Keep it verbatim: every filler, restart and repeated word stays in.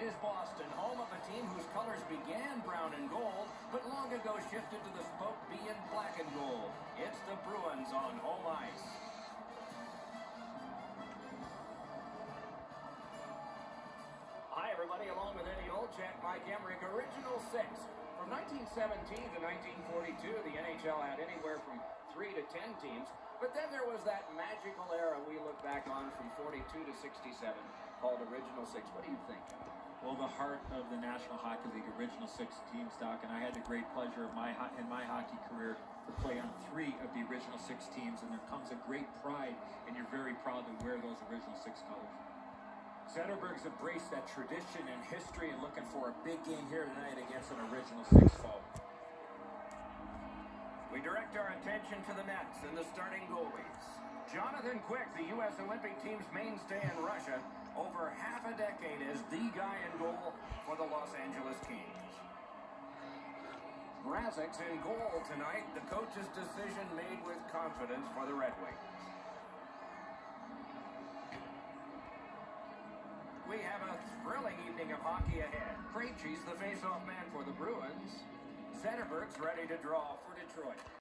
is Boston, home of a team whose colors began brown and gold, but long ago shifted to the spoke B in black and gold. It's the Bruins on home ice. Hi, everybody. Along with Eddie Olczyk, Mike Emmerich, Original Six. From nineteen seventeen to nineteen forty-two, the N H L had anywhere from three to ten teams. But then there was that magical era we look back on from forty-two to sixty-seven called Original Six. What do you think? Well, the heart of the National Hockey League Original Six teams, Doc, and I had the great pleasure of my in my hockey career to play on three of the Original Six teams, and there comes a great pride, and you're very proud to wear those Original Six colors. Zetterberg's embraced that tradition and history and looking for a big game here tonight against an Original Six foe. We direct our attention to the nets and the starting goalies. Jonathan Quick, the U S Olympic team's mainstay in Russia, over half a decade as the guy in goal for the Los Angeles Kings. Mrazek's in goal tonight. The coach's decision made with confidence for the Red Wings. We have a thrilling evening of hockey ahead. Krejci's the face-off man for the Bruins. Zetterberg's ready to draw for Detroit.